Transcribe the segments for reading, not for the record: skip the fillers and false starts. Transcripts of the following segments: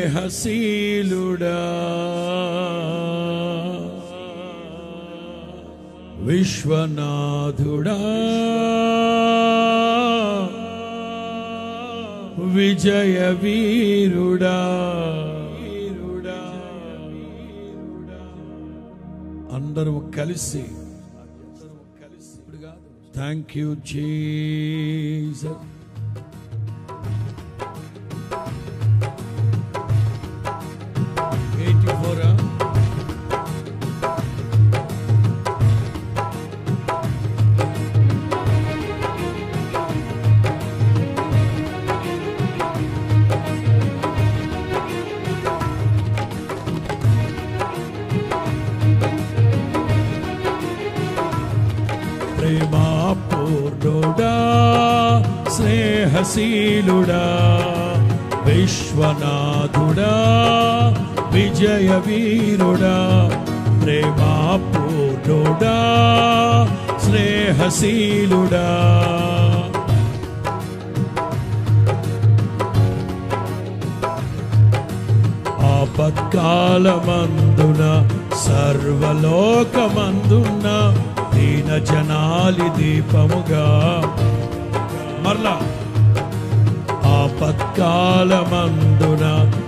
స్నేహశీలుడా విశ్వనాథుడా విజయ వీరుడా అందరూ కలిసి థ్యాంక్ యూ జీసస్. ప్రేమాపూర్ణుడా స్నేహశీలుడా విశ్వనాథుడా విజయ వీరుడా ప్రేమాపూర్ణుడా స్నేహశీలుడా ఆపత్కాలమందున సర్వలోకమందున దీన జనాలి దీపముగా మరలా ఆపత్కాలమందున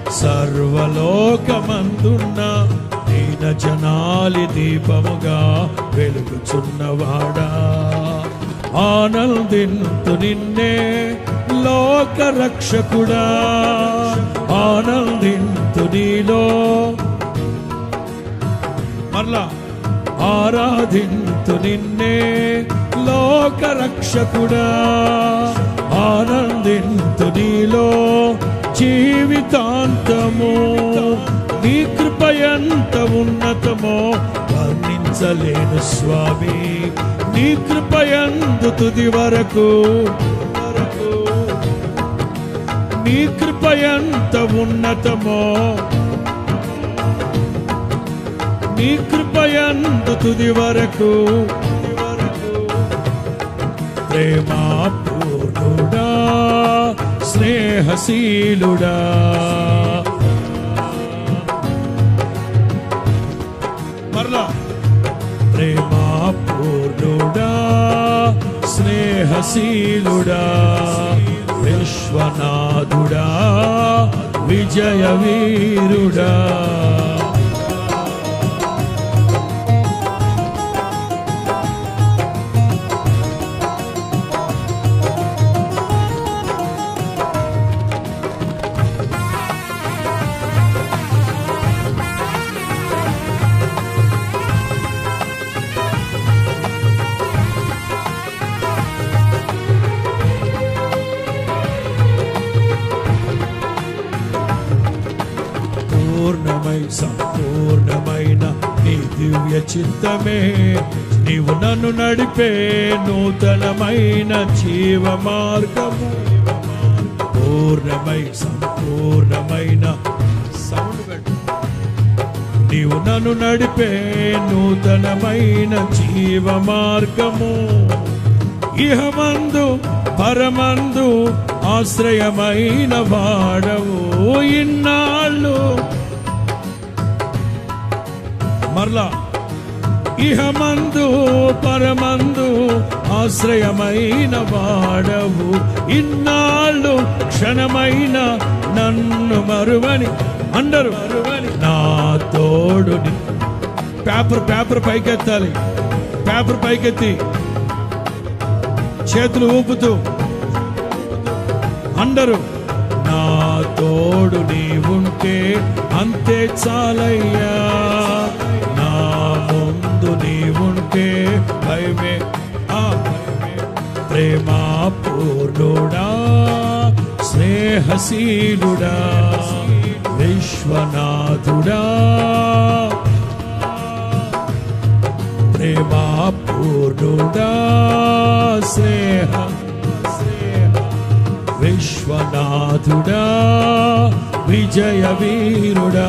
సర్వలోకమందున దీన జనాలి దీపముగా వెలుగుచున్నవాడా ఆనందింతు నిన్నే లోక రక్షకుడా ఆనందింతు నీలో మరలా ఆరాధింతు నిన్నే లోక రక్షకుడా ఆనందింతు నీలో జీవితాంతము నీ కృప ఎంత ఉన్నతమో వర్ణించలేను స్వామి నీ కృప యందు తుది వరకు నీ కృప ఎంత ఉన్నతమో నీ కృప యందు తుది వరకు ప్రేమాపూర్ణుడా స్నేహశీలుడా మరలా ప్రేమాపూర్ణుడా స్నేహశీలుడా విశ్వనాథుడా విజయ వీరుడా సంపూర్ణమైన నీ దివ్య చిత్తమే నీవు నన్ను నడిపే నూతనమైన జీవ మార్గము సంపూర్ణమైన నీవు నన్ను నడిపే నూతనమైన జీవ మార్గము ఇహమందు పరమందు ఆశ్రయమైన వాడవు ఇన్నాళ్ళు మరలా ఇహమందు పరమందు ఆశ్రయమైన వాడవు ఇన్నాళ్ళు క్షణమైన నన్ను మరువని అందరూ నా తోడు పేపర్ పైకెత్తాలి పేపర్ పైకెత్తి చేతులు ఊపుతూ అందరూ నా తోడు నీవుంటే అంతే చాలయ్యా నా ముందు నీవుంటే భయమే ప్రేమాపూర్ణుడా స్నేహశీలుడా విశ్వనాథుడా ప్రేమాపూర్ణుడా విశ్వనాథుడా విజయ వీరుడా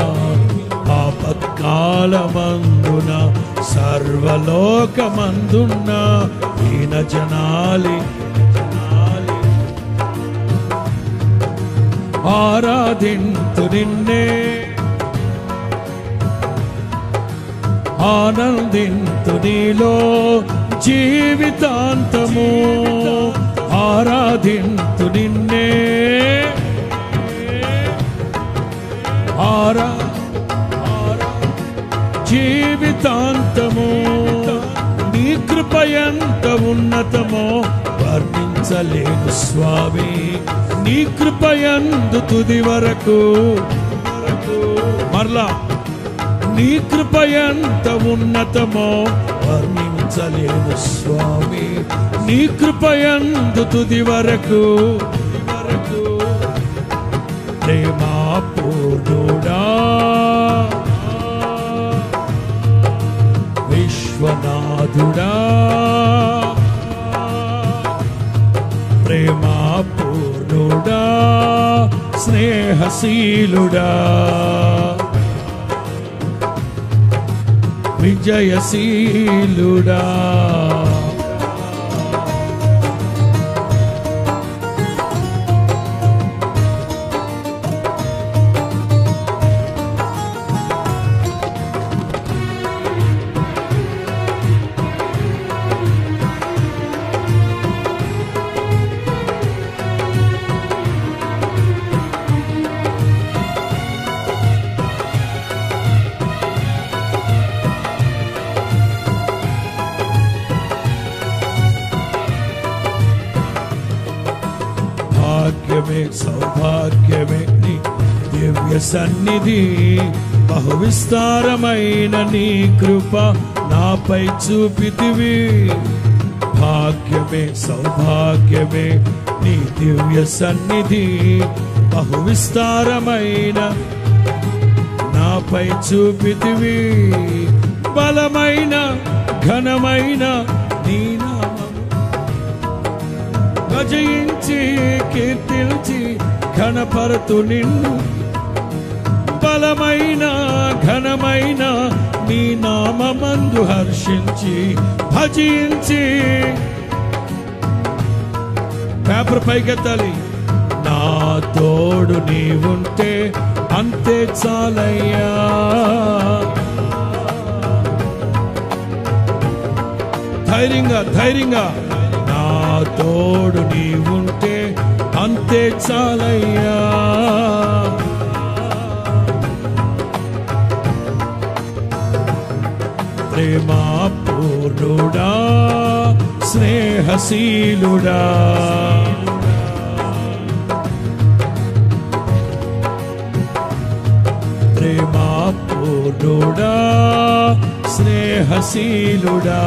ఆపత్కాలమందున సర్వలోకమందున్న దీన జనాలి ఆరాధింతు నిన్నే, ఆనందింతు నీలో జీవితాంతము. ఆరాధింతు నిన్నే, జీవితాంతము. నీ కృప ఎంత ఉన్నతమో వర్ణించలేను స్వామి. నీ కృప యందు తుది వరకు, మరలా నీ కృప ఎంత ఉన్నతమో వర్ణించలేను స్వామి. నీ కృప యందు తుది వరకు, ప్రేమా పూర్ణుడా విశ్వనాథుడా, ప్రేమా పూర్ణుడా స్నేహశీలుడా, విజయశీలుడా. భాగ్యమే సౌభాగ్యమే నీ దివ్య సన్నిధి. బహు విస్తారమైన నీ కృప నాపై చూపితివి. భాగ్యమే సౌభాగ్యమే నీ దివ్య సన్నిధి. బహు విస్తారమైన నాపై చూపితివి. బలమైన ఘనమైన నీ భజించి కీర్తించి ఘనపరతు నిన్ను. బలమైన ఘనమైన నీ నామమందు హర్షించి భజించి. పేపర్ పైకెత్తాలి. నా తోడు నీవుంటే అంతే చాలయ్యా. ధైర్యంగా ధైర్యంగా తోడు నీవుంటే అంతే చాలయ్యా. ప్రేమా పూర్ణుడా స్నేహశీలుడా, ప్రేమా పూర్ణుడా స్నేహశీలుడా.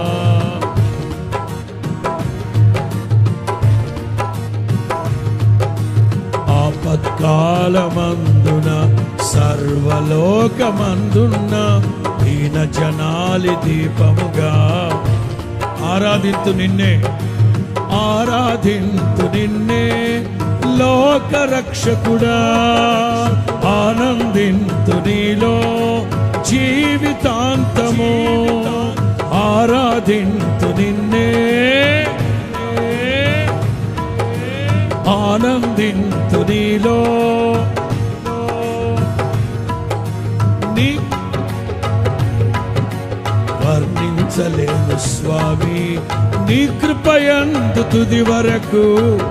ఆపత్కాలమందున సర్వలోకమందున్న దీన జనాలి దీపముగా ఆరాధింతు నిన్నే, ఆరాధింతు నిన్నే లోక రక్షకుడా. ఆనందింతు నీలో జీవితాంతము. ఆరాధింతు నిన్నే, ఆనందింతు నీలో. నీ వర్ణించలేను స్వామి నీ కృపయందు తుది వరకు.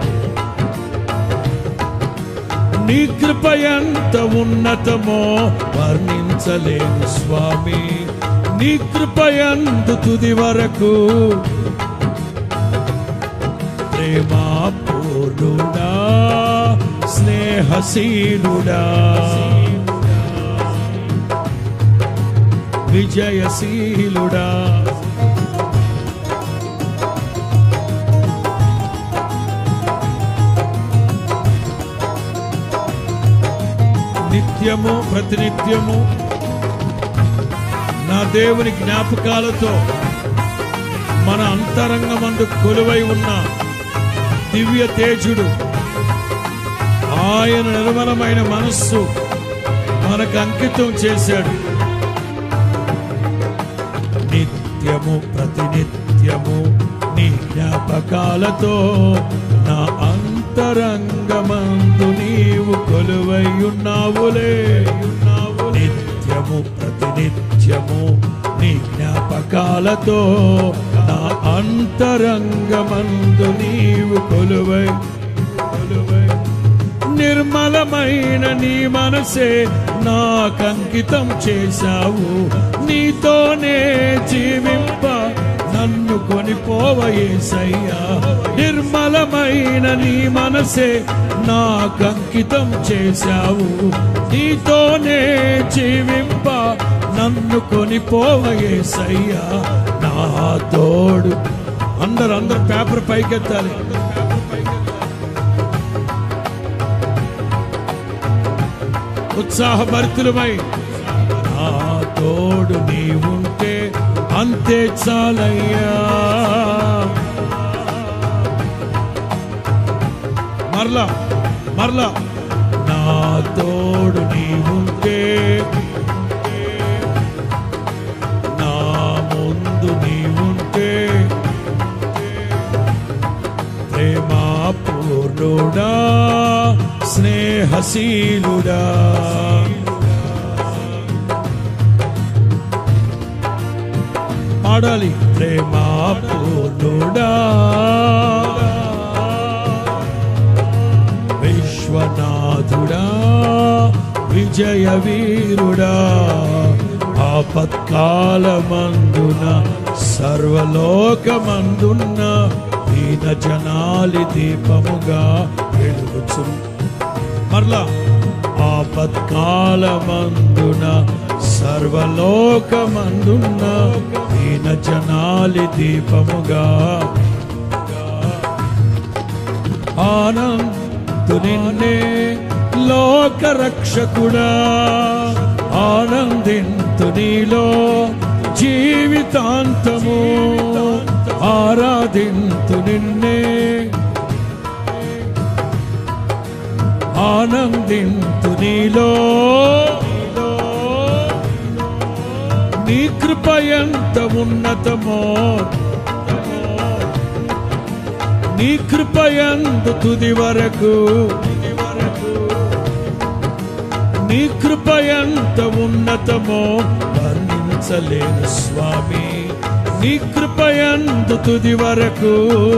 నీ కృపయంత ఉన్నతమో వర్ణించలేను స్వామి. నీ కృపయందు తుది వరకు. ప్రేమా పూర్ణుడా స్నేహశీలుడా, విజయశీలుడా. నిత్యము ప్రతినిత్యము నా దేవుని జ్ఞాపకాలతో మన అంతరంగమందు కొలువై ఉన్న దివ్య తేజుడు, ఆయన నిర్మలమైన మనస్సు మనకు అంకితం చేశాడు. నిత్యము ప్రతినిత్యము నీ జ్ఞాపకాలతో నా అంతరంగమందు నీవు కొలువై ఉన్నావులే. నిత్యము ప్రతినిత్యము నీ జ్ఞాపకాలతో నా అంతరంగమందు నీవు కొలువై నిర్మలమైన నీ మనసే నాకంకితం చేశావు. నీతోనే జీవింప నన్ను కొనిపోవ యేసయ్యా. నిర్మలమైన నీ మనసే నాకంకితం చేశావు. నీతోనే జీవింప నన్ను కొనిపోవ యేసయ్యా. నా తోడు. అందరూ పేపర్ పైకెత్తాలి. ఉత్సాహభరితులమై నా తోడు నీవుంటే అంతే చాలయ్యా. మరలా నా తోడు నీవుంటే, నా ముందు నీవుంటే, ప్రేమాపూర్ణుడా స్నేహశీలుడా. పాడాలి. ప్రేమాపూర్ణుడా విశ్వనాథుడా విజయ వీరుడా. ఆపత్కాలమందున సర్వలోకమందున్న దీన జనాలి దీపముగా వెలుగుచు. మరలా ఆపత్కాలమందున సర్వలోకమందున్న దీన జనాలి దీపముగా. ఆనందు నిన్నే లోకరక్షకుడా. ఆనందింతు నీలో జీవితాంతము. ఆరాధింతు నిన్నే, ఆనందింతు నీలో. నీ కృప ఎంత ఉన్నతమో, నీ కృప ఎంత తుది వరకు. నీ కృప ఎంత ఉన్నతమో వర్ణించలేను స్వామి. నీ కృప ఎంత తుది వరకు.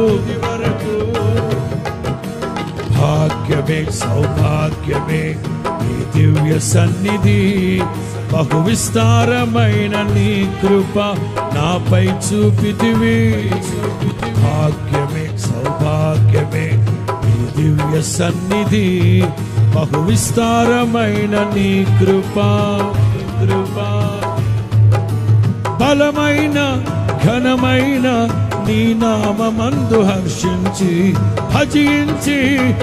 భాగ్యమే సౌభాగ్యమే నీ దివ్య సన్నిధి. బహు విస్తారమైన నీ కృప నాపై చూపితివి. భాగ్యమే సౌభాగ్యమే నీ దివ్య సన్నిధి. బహు విస్తారమైన నీ కృప. బలమైన ఘనమైన నీ నామమందు హర్షించి భజించి.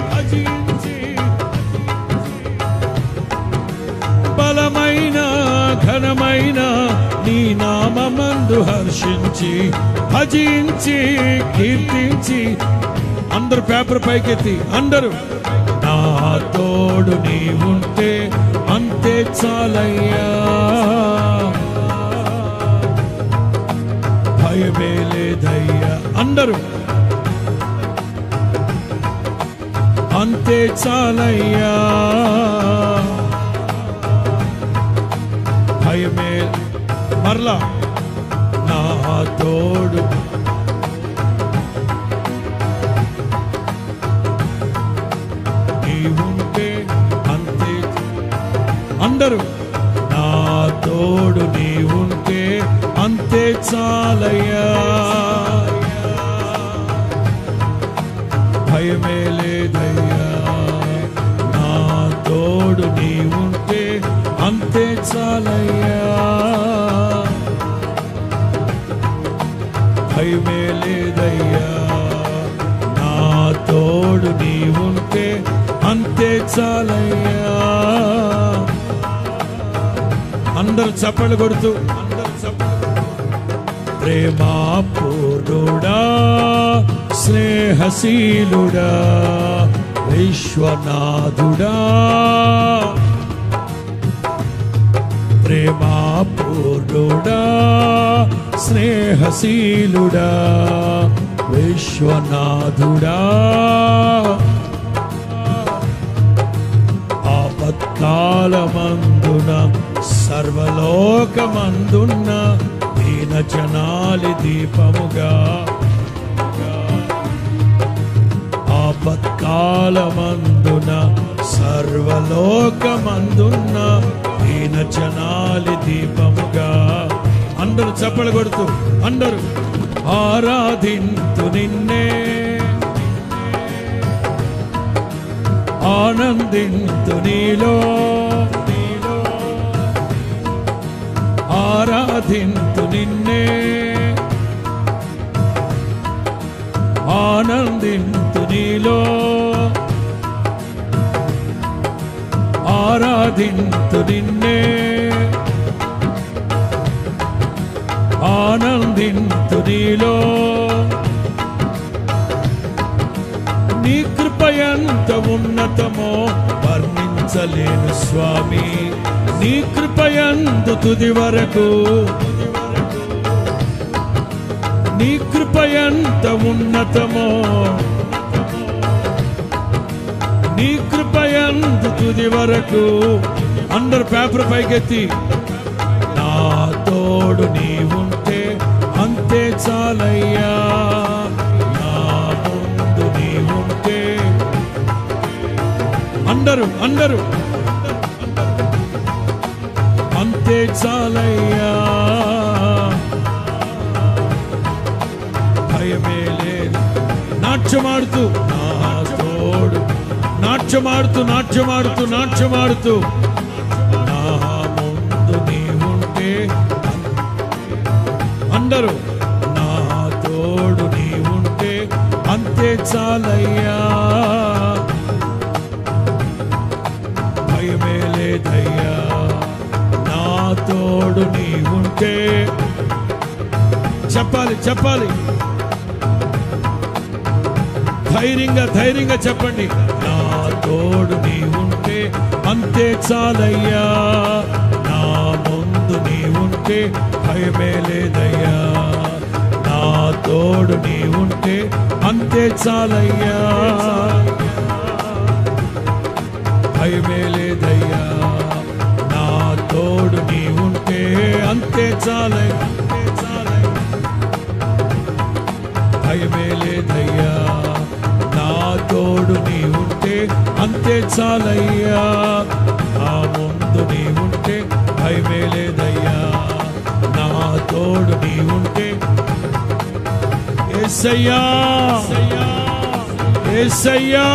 బలమైన ఘనమైన నీ నామమందు హర్షించి భజించి కీర్తించి. అందరూ పేపర్ పైకెత్తి అందరూ. నా తోడు నీవుంటే అంతే చాలయ్యా. భయమే లేదయ్యా. అందరూ అంతే చాలయ్యా. భయమే. మరలా నా తోడు నీవుంటే అంతే. అందరూ నా తోడు నీవుంటే అంతే చాలయ్యా. భయమే లేదయ్యా. నా తోడు నీవుంటే అంతే చాలయ్యా. భయమే లేదయ్యా. నా తోడు నీవుంటే అంతే చాలయ్యా. అందరూ చప్పట్లు కొడుతూ ప్రేమాపూర్ణుడా స్నేహశీలుడా విశ్వనాథుడా. ప్రేమాపూర్ణుడా స్నేహశీలుడా విశ్వనాథుడా. ఆపత్కాలమందున సర్వలోకమందున్న దీన జనాలి దీపముగా, ఆపత్కాలమందున సర్వలోకమందున్న దీన జనాలి దీపముగా. అందరూ చప్పలు కొడుతూ అందరూ ఆరాధింతు నిన్నే, ఆనందింతు నీలో, ఆరాధింతు నిన్నే, ఆనందింతు నీలో, ఆరాధింతు నిన్నే, ఆనందింతు నీలో. నీ కృపయంత ఉన్నతమో వర్ణించలేను స్వామి, నీ కృపయందు తుది వరకు, నీ కృపయంత ఉన్నతమో, నీ కృపయందు తుది వరకు. అందరు పేపర్ పైకెత్తి నా తోడు నీవుంటే అంతే చాలయ్యా, నా ముందు నీవుంటే. అందరూ అందరూ అంతే చాలయ్యా, భయమే లేదు. నాట్యమాడుతూ నా తోడు, నాట్యమాడుతూ నాట్యమాడుతూ నాట్యమాడుతూ నా ముందు నీవుంటే. అందరూ నా తోడు నీవుంటే అంతే చాలయ్యా, భయమే లేదయ్యా, నా తోడు నీవుంటే. చెప్పాలి చెప్పాలి, ధైర్యంగా ధైర్యంగా చెప్పండి. నా తోడు నీవుంటే అంతే చాలయ్యా, నా ముందు నీవుంటే భయమే లేదయ్యా, నా తోడు నీవుంటే అంతే చాలయ్యా, భయమే లేదయ్యా, నా తోడు నీవుంటే అంతే చాలయ్యా, భయమే లేదయ్యా, నా తోడు నీవుంటే అంతే చాలయ్యా, నా ముందు నీవుంటే భయమే లేదయ్యా, నా తోడు నీవుంటే. యేసయ్యా యేసయ్యా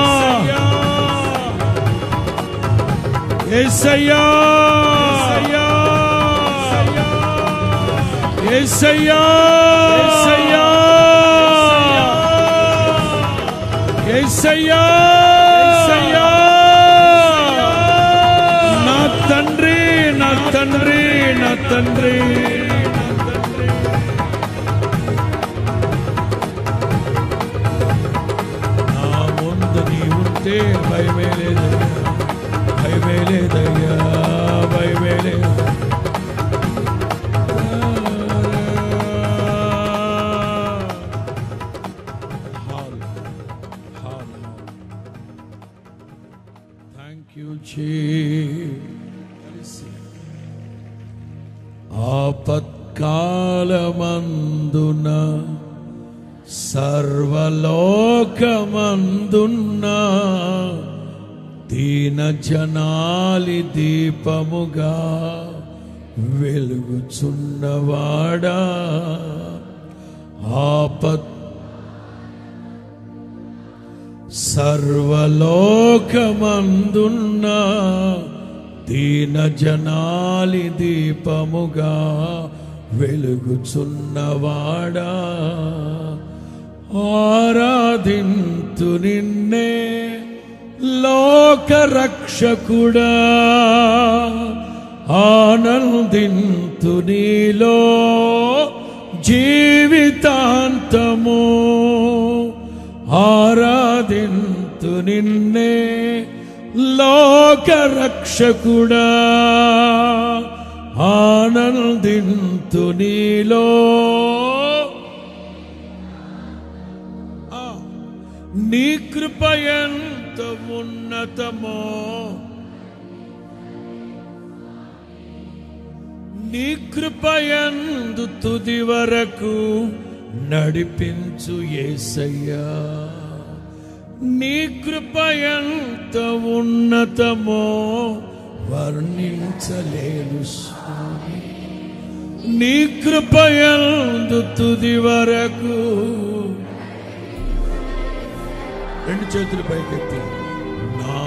యేసయ్యా యేసయ్యా యేసయ్యా నా తండ్రి నా తండ్రి నా తండ్రి. నా ముందు నీవుంటే భయమే లేదయ్యా, భయమే లేదయ్యా, భయమే లేదు. ఆపత్కాలమందున సర్వలోకమందున్న దీన జనాలి దీపముగా వెలుగుచున్నవాడా, సర్వలోకమందున్న దీన జనాలి దీపముగా వెలుగుచున్నవాడా, ఆరాధింతు నిన్నే లోక రక్షకుడా, ఆనందింతు నీలో జీవితాంతము, ఆరాధింతు నిన్నే లోక రక్షకుడా, ఆనందింతు నీలో. నీ కృప ఎంత ఉన్నతమో నీ కృపయందు తుది వరకు నడిపించు యేసయ్యా. నీ కృపయంత ఉన్నతమో వర్ణించలేను స్వామి. నీ కృపయందు తుది వరకు. రెండు చేతులు పైకెత్తి, నా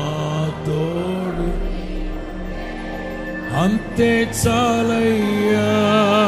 తోడు అంతే చాలయ్యా.